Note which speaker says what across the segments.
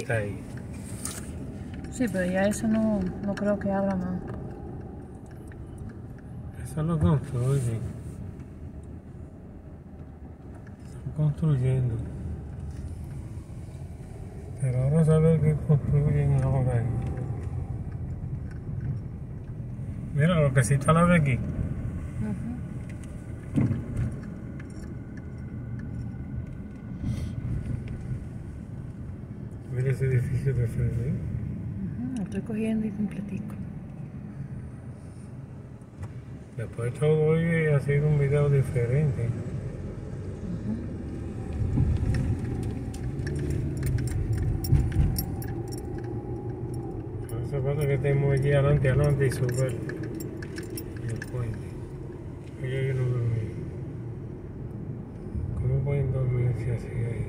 Speaker 1: está ahí.
Speaker 2: Sí, pero ya eso no creo que abra más.
Speaker 1: Eso lo construyen. Están construyendo. Pero ahora saber qué construyen ahora ahí. Mira lo que sí está la de aquí. Mira ese edificio de frente.
Speaker 2: Lo estoy cogiendo y completico.
Speaker 1: Después todo hoy ha sido un video diferente. No hace falta que estemos allí adelante y subir el puente. Oye, yo no dormí. ¿Cómo pueden dormirse así ahí?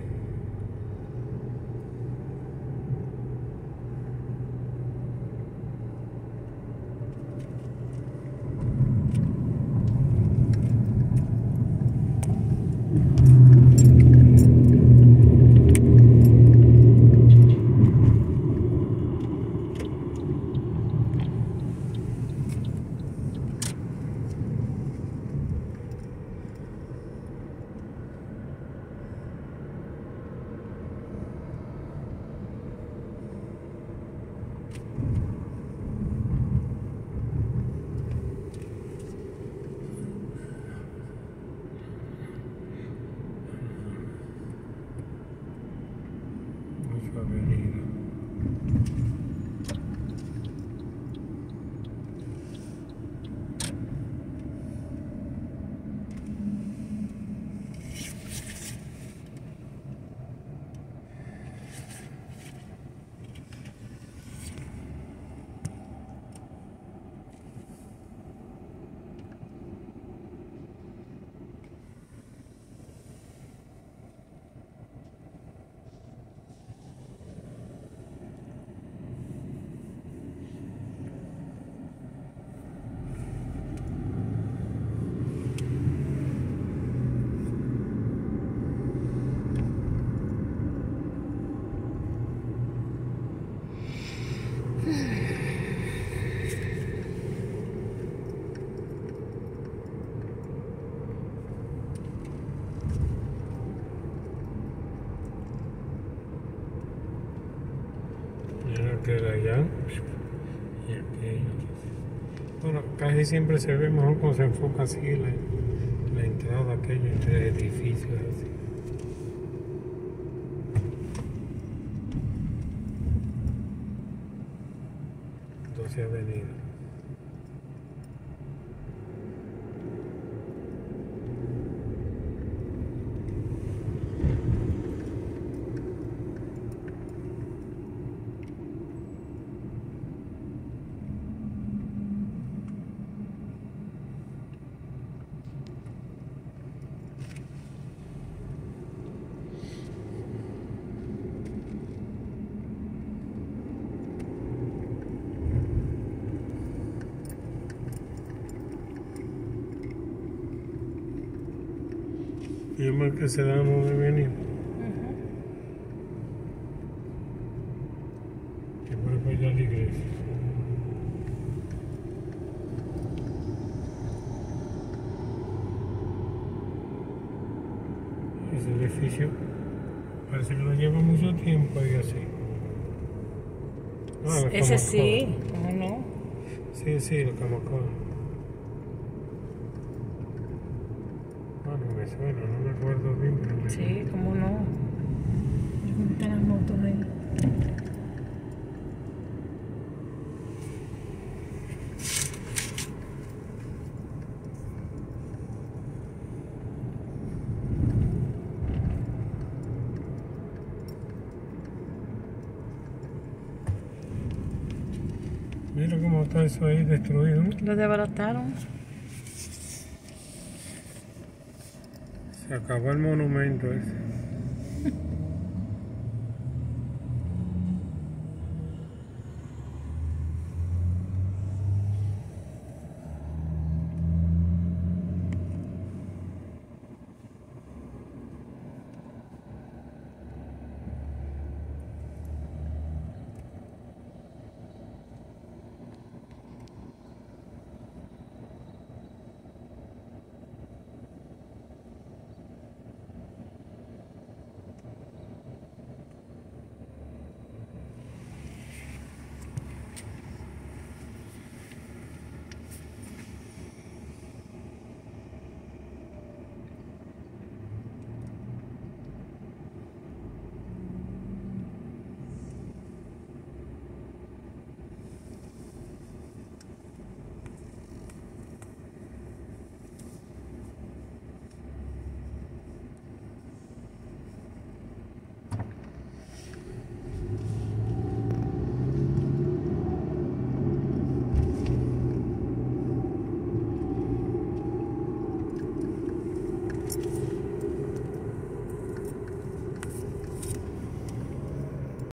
Speaker 1: Mucho avenida. Mira que era allá y aquello. Bueno, casi siempre se ve mejor cuando se enfoca así la entrada aquella entre edificios así. Avenida. Y es más que se da donde venir. Y por ahí allá la iglesia. Ese edificio parece que lo lleva mucho tiempo ahí así. Ah,
Speaker 2: ese sí, ¿cómo no?
Speaker 1: Sí, el Camacol. Bueno, me suena, no me acuerdo bien. Pero
Speaker 2: sí, ¿cómo no? ¿Cómo están las motos ahí?
Speaker 1: Mira cómo está eso ahí destruido.
Speaker 2: Lo desbarataron.
Speaker 1: Se acabó el monumento ese.